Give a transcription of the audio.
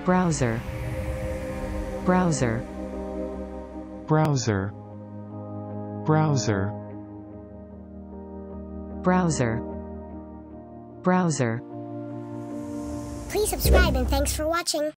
browser, browser, browser, browser, browser, browser. Please subscribe and thanks for watching.